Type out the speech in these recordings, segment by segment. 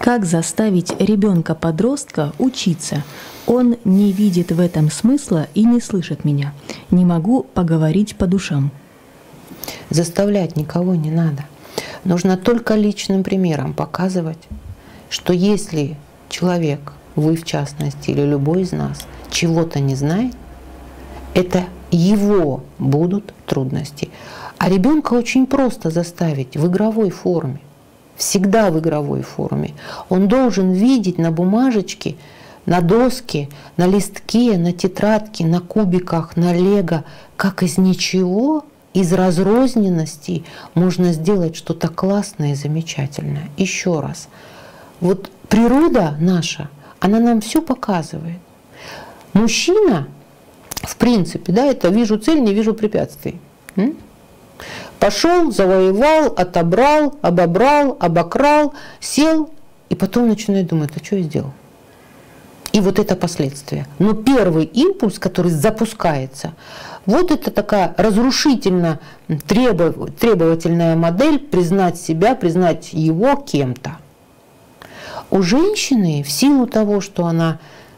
Как заставить ребенка-подростка учиться? Он не видит в этом смысла и не слышит меня. Не могу поговорить по душам. Заставлять никого не надо. Нужно только личным примером показывать, что если человек, вы в частности или любой из нас, чего-то не знает, это его будут трудности. А ребенка очень просто заставить в игровой форме. Всегда в игровой форме. Он должен видеть на бумажечке, на доске, на листке, на тетрадке, на кубиках, на лего, как из ничего, из разрозненности можно сделать что-то классное и замечательное. Еще раз. Вот природа наша, она нам все показывает. Мужчина, в принципе, да, это вижу цель, не вижу препятствий. Пошел, завоевал, отобрал, обобрал, обокрал, сел, и потом начинает думать, а что я сделал? И вот это последствия. Но первый импульс, который запускается, вот это такая разрушительно требовательная модель признать себя, признать его кем-то. У женщины в силу того, что она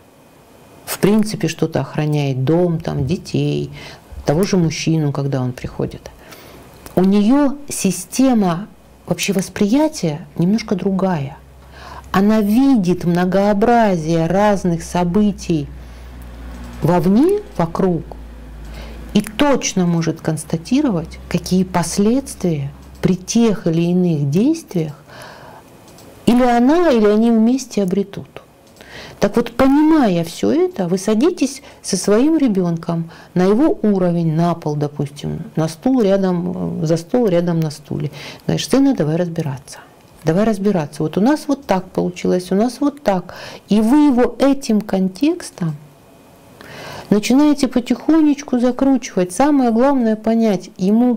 в принципе что-то охраняет, дом, там, детей, того же мужчину, когда он приходит, у нее система вообще восприятия немножко другая. Она видит многообразие разных событий вовне, вокруг, и точно может констатировать, какие последствия при тех или иных действиях или она, или они вместе обретут. Так вот, понимая все это, вы садитесь со своим ребенком на его уровень, на пол, допустим, на стул рядом, за стол рядом на стуле. Говоришь, сына, давай разбираться. Давай разбираться. Вот у нас вот так получилось, у нас вот так. И вы его этим контекстом начинаете потихонечку закручивать. Самое главное понять ему,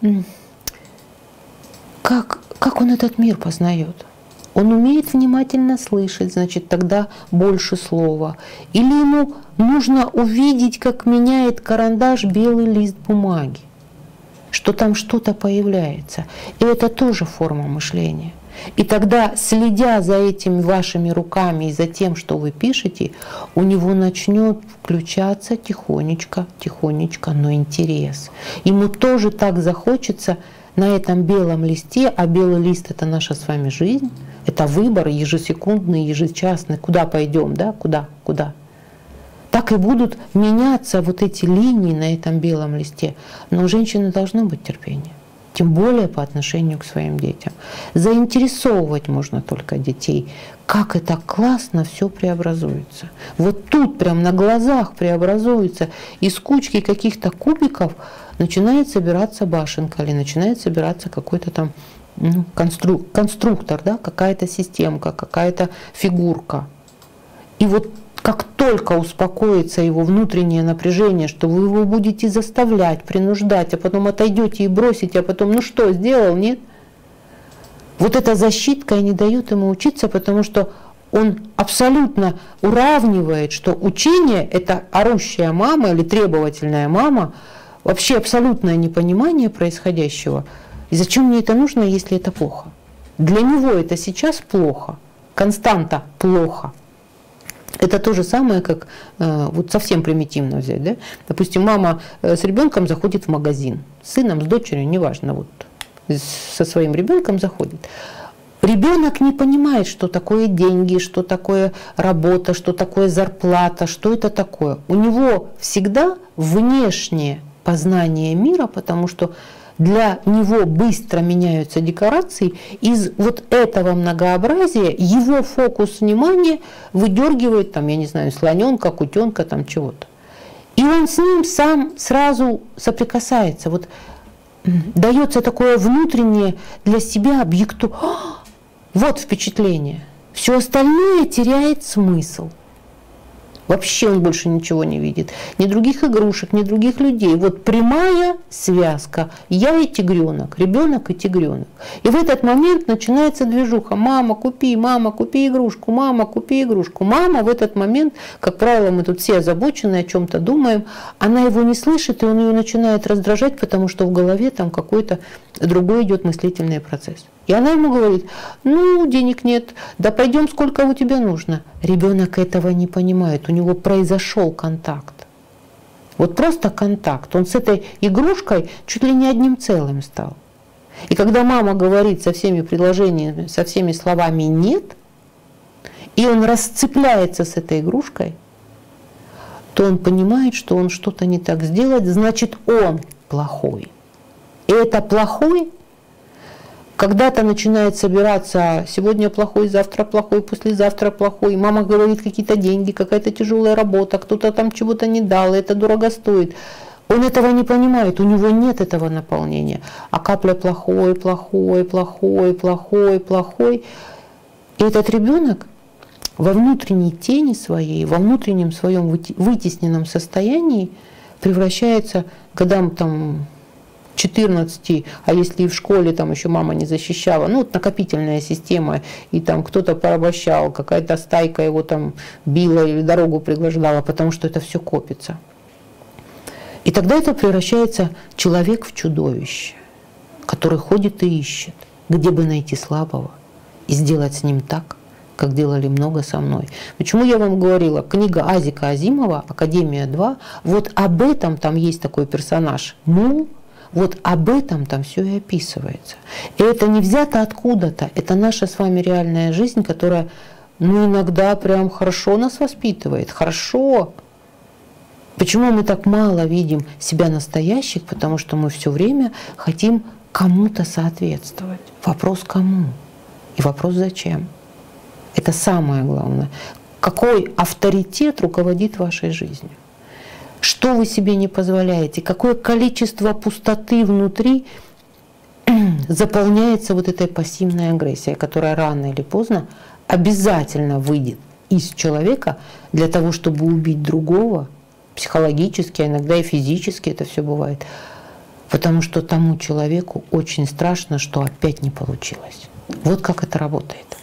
как он этот мир познает. Он умеет внимательно слышать, значит, тогда больше слова. Или ему нужно увидеть, как меняет карандаш белый лист бумаги, что там что-то появляется. И это тоже форма мышления. И тогда, следя за этими вашими руками и за тем, что вы пишете, у него начнет включаться тихонечко, но интерес. Ему тоже так захочется на этом белом листе, а белый лист — это наша с вами жизнь, это выбор ежесекундный, ежечасный, куда пойдем, да, куда. Так и будут меняться вот эти линии на этом белом листе. Но у женщины должно быть терпение. Тем более по отношению к своим детям. Заинтересовывать можно только детей. Как это классно все преобразуется. Вот тут прям на глазах преобразуется. Из кучки каких-то кубиков начинает собираться башенка или начинает собираться какой-то там конструктор, да, какая-то системка, какая-то фигурка. И вот как только успокоится его внутреннее напряжение, что вы его будете заставлять, принуждать, а потом отойдете и бросите, а потом, ну что, сделал, нет? Вот эта защитка и не дает ему учиться, потому что он абсолютно уравнивает, что учение – это орущая мама или требовательная мама, вообще абсолютное непонимание происходящего. И зачем мне это нужно, если это плохо? Для него это сейчас плохо, константа плохо. Это то же самое, как вот совсем примитивно взять. Да? Допустим, мама с ребенком заходит в магазин, с сыном, с дочерью, неважно, вот, со своим ребенком заходит. Ребенок не понимает, что такое деньги, что такое работа, что такое зарплата, что это такое. У него всегда внешнее познание мира, потому что для него быстро меняются декорации, из вот этого многообразия его фокус внимания выдергивает, там, я не знаю, слоненка, кутенка, там чего-то. И он с ним сам сразу соприкасается. Вот дается такое внутреннее для себя объекту. Вот впечатление. Все остальное теряет смысл. Вообще он больше ничего не видит. Ни других игрушек, ни других людей. Вот прямая связка. Я и тигренок, ребенок и тигренок. И в этот момент начинается движуха. Мама, купи игрушку, мама, купи игрушку. Мама в этот момент, как правило, мы тут все озабочены, о чем-то думаем, она его не слышит, и он ее начинает раздражать, потому что в голове там какой-то другой идет мыслительный процесс. И она ему говорит: ну, денег нет, да пойдем, сколько у тебя нужно. Ребенок этого не понимает, у него произошел контакт. Вот просто контакт. Он с этой игрушкой чуть ли не одним целым стал. И когда мама говорит со всеми предложениями, со всеми словами «нет», и он расцепляется с этой игрушкой, то он понимает, что он что-то не так сделает, значит, он плохой. И это плохой когда-то начинает собираться: сегодня плохой, завтра плохой, послезавтра плохой. Мама говорит, какие-то деньги, какая-то тяжелая работа, кто-то там чего-то не дал, это дорого стоит. Он этого не понимает, у него нет этого наполнения. А капля плохой, плохой, плохой, плохой, плохой. И этот ребенок во внутренней тени своей, во внутреннем своем вытесненном состоянии превращается годам там 14, а если и в школе там еще мама не защищала, ну вот накопительная система, и там кто-то порабощал, какая-то стайка его там била или дорогу преграждала, потому что это все копится. И тогда это превращается человек в чудовище, который ходит и ищет, где бы найти слабого и сделать с ним так, как делали много со мной. Почему я вам говорила, книга Азика Азимова «Академия 2», вот об этом там есть такой персонаж Мул, вот об этом там все и описывается. И это не взято откуда-то, это наша с вами реальная жизнь, которая, ну, иногда прям хорошо нас воспитывает, хорошо. Почему мы так мало видим себя настоящих? Потому что мы все время хотим кому-то соответствовать. Вопрос кому? И вопрос зачем? Это самое главное. Какой авторитет руководит вашей жизнью? Что вы себе не позволяете? Какое количество пустоты внутри заполняется вот этой пассивной агрессией, которая рано или поздно обязательно выйдет из человека для того, чтобы убить другого, психологически, а иногда и физически это все бывает. Потому что тому человеку очень страшно, что опять не получилось. Вот как это работает.